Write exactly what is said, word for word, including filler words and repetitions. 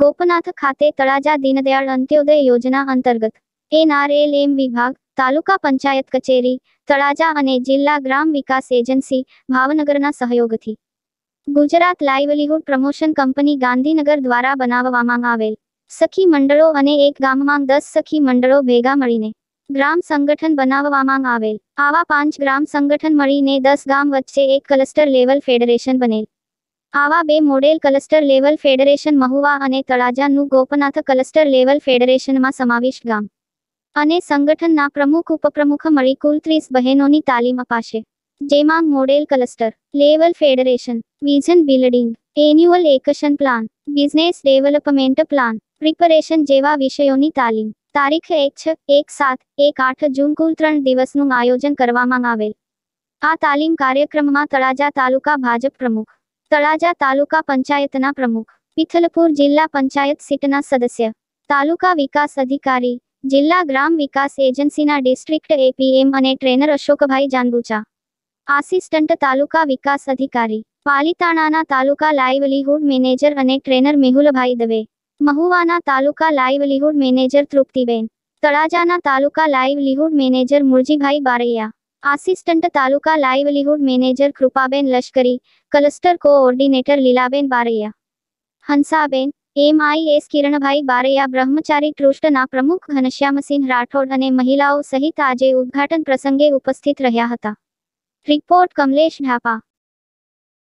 ગોપનાથ ખાતે તળાજા દીનદયાળ અંત્યોદય યોજના અંતર્ગત એન આર એલ એમ વિભાગ, તાલુકા પંચાયત કચેરી, તળાજા અને જિલ્લા ગ્રામ વિકાસ એજન્સી, ભાવનગરના સહયોગથી Gujarat livelihood promotion company Gandhinagar દ્વારા બનાવવામાં આવેલ સખી મંડળો અને એક ગામમાં દસ સખી મંડળો ભેગા મળીને ગ્રામ સંગઠન બનાવવામાં આવેલ. આવા પાંચ ગ્રામ સંગઠન મળીને દસ ગામ વચ્ચે એક ક્લસ્ટર લેવલ ફેડરેશન બનેલ. આવા બે model cluster level federation Mahuva અને તળાજાનું ગોપનાથ ક્લસ્ટર લેવલ ફેડરેશનમાં સમાવિષ્ટ ગામ અને સંગઠનના પ્રમુખ ઉપપ્રમુખ મળી કુલ ત્રીસ બહેનોની તાલીમ અપાશે. જેમાં model cluster level federation, vision building, annual action plan, business development plan, preparation જેવા વિષયોની તાલીમ તારીખ એક છ, એક સાત, એક આઠ જૂન કુલ ત્રણ દિવસનું આયોજન કરવામાં આવેલ. આ તાલીમ કાર્યક્રમમાં તળાજા તાલુકા ભાજપ પ્રમુખ, તળાજા તાલુકા પંચાયતના પ્રમુખ, પિથલપુર જિલ્લા પંચાયત સીટના સદસ્ય, તાલુકા વિકાસ અધિકારી, જિલ્લા ગ્રામ વિકાસ એજન્સીના ડિસ્ટ્રિક્ટ એપીએમ અને ટ્રેનર અશોકભાઈ જાંબુચા, આસિસ્ટન્ટ તાલુકા વિકાસ અધિકારી, પાલીતાણાના તાલુકા લાઇવલીહુડ મેનેજર અને ટ્રેનર મેહુલભાઈ દવે, મહુવાના તાલુકા લાઇવલીહુડ મેનેજર તૃપ્તિબેન, તળાજાના taluka livelihood manager Murjibhai Baraiya, assistant taluka livelihood manager Krupaben Lashkari, cluster coordinator Lilaben Baraiya, Hansaben, MIS Kiranbhai Baraiya, Brahmachari ટ્રસ્ટના પ્રમુખ ઘનશ્યામસિંહ રાઠોડ અને મહિલાઓ સહિત આજે ઉદ્ઘાટન પ્રસંગે ઉપસ્થિત રહ્યા હતા. રિપોર્ટ કમલેશ ઢાપા.